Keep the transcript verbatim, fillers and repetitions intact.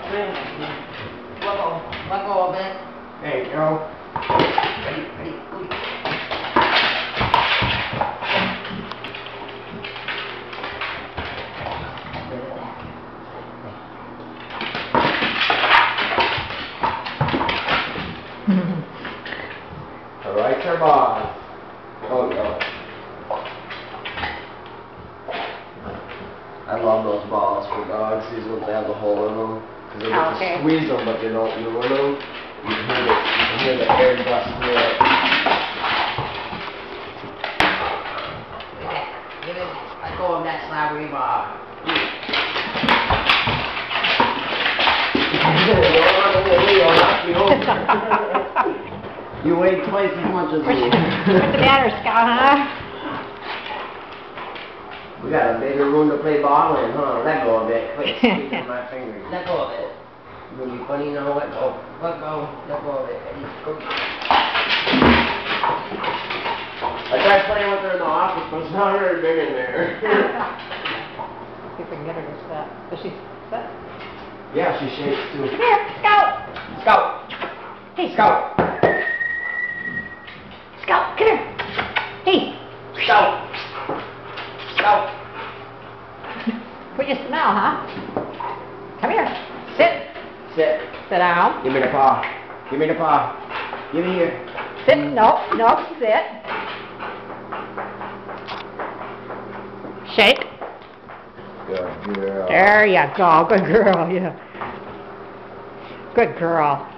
Let go. Let go of it. There you go. Ready, ready, go. Alright, your boss. Oh, no. I love those balls for dogs. These ones have the hole in them. Because they get Okay. to squeeze them, but they don't ruin them. You can hear the, you can hear the air dust through it. Give it. Let go of that slab rebar. You weigh twice as much as me. What's the matter, Scout, huh? We got a bigger room to play ball in, huh? Let go of it. Quit squeezing my fingers. Let go of it. You gonna be funny now? Let go. Let go. Let go of it. Ready, go. I tried playing with her in the office, but it's not very big in there. See if we can get her to sit. Does she sit? Yeah, she shakes too. Come here, Scout! Scout! Hey, Scout! Scout, come here! Hey! Scout! Scout! What you smell, huh? Come here. Sit. Sit. Sit down. Give me the paw. Give me the paw. Give me here. Sit. Nope, nope, sit. Shake. Good girl. There you go. Good girl, yeah. Good girl.